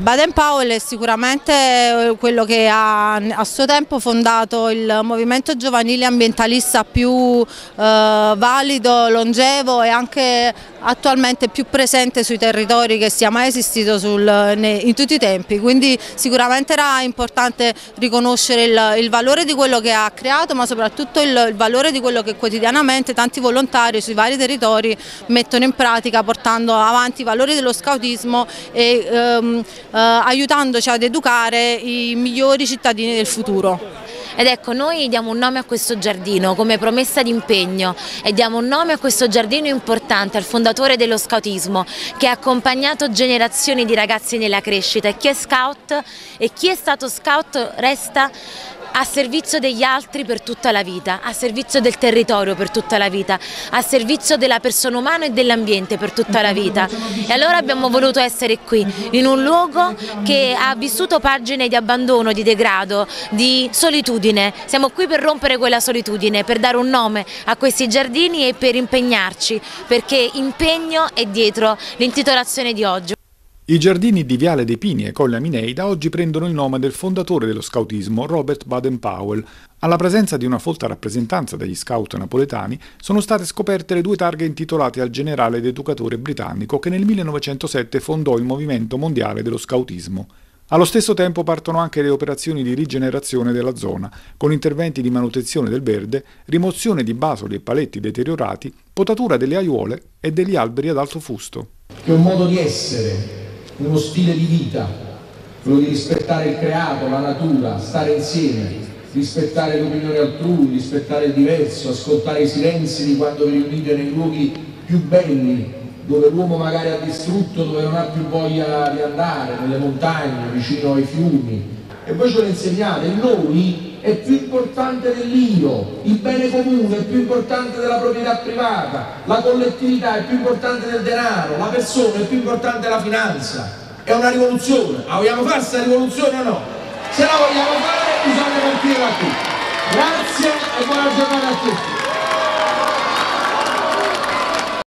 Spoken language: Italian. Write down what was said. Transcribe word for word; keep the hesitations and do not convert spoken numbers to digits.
Baden-Powell è sicuramente quello che ha a suo tempo fondato il movimento giovanile ambientalista più eh, valido, longevo e anche attualmente più presente sui territori che sia mai esistito sul, ne, in tutti i tempi, quindi sicuramente era importante riconoscere il, il valore di quello che ha creato, ma soprattutto il, il valore di quello che quotidianamente tanti volontari sui vari territori mettono in pratica, portando avanti i valori dello scautismo e ehm, eh, aiutandoci ad educare i migliori cittadini del futuro. Ed ecco, noi diamo un nome a questo giardino come promessa di impegno e diamo un nome a questo giardino importante al fondatore dello scautismo, che ha accompagnato generazioni di ragazzi nella crescita, e chi è scout e chi è stato scout resta a servizio degli altri per tutta la vita, a servizio del territorio per tutta la vita, a servizio della persona umana e dell'ambiente per tutta la vita. E allora abbiamo voluto essere qui, in un luogo che ha vissuto pagine di abbandono, di degrado, di solitudine. Siamo qui per rompere quella solitudine, per dare un nome a questi giardini e per impegnarci, perché impegno è dietro l'intitolazione di oggi. I giardini di Viale dei Pini e Colle Aminei da oggi prendono il nome del fondatore dello scautismo, Robert Baden-Powell. Alla presenza di una folta rappresentanza degli scout napoletani sono state scoperte le due targhe intitolate al generale ed educatore britannico che nel millenovecentosette fondò il movimento mondiale dello scautismo. Allo stesso tempo partono anche le operazioni di rigenerazione della zona, con interventi di manutenzione del verde, rimozione di basoli e paletti deteriorati, potatura delle aiuole e degli alberi ad alto fusto. Che è un modo di essere, uno stile di vita, quello di rispettare il creato, la natura, stare insieme, rispettare le opinioni altrui, rispettare il diverso, ascoltare i silenzi di quando vi riunite nei luoghi più belli, dove l'uomo magari ha distrutto, dove non ha più voglia di andare, nelle montagne, vicino ai fiumi. E voi ce lo insegnate, il noi è più importante dell'io, il bene comune è più importante della proprietà privata, la collettività è più importante del denaro, la persona è più importante della finanza. È una rivoluzione, la vogliamo fare questa rivoluzione o no? Se la vogliamo fare bisogna partire da qui. Grazie e buona giornata a tutti.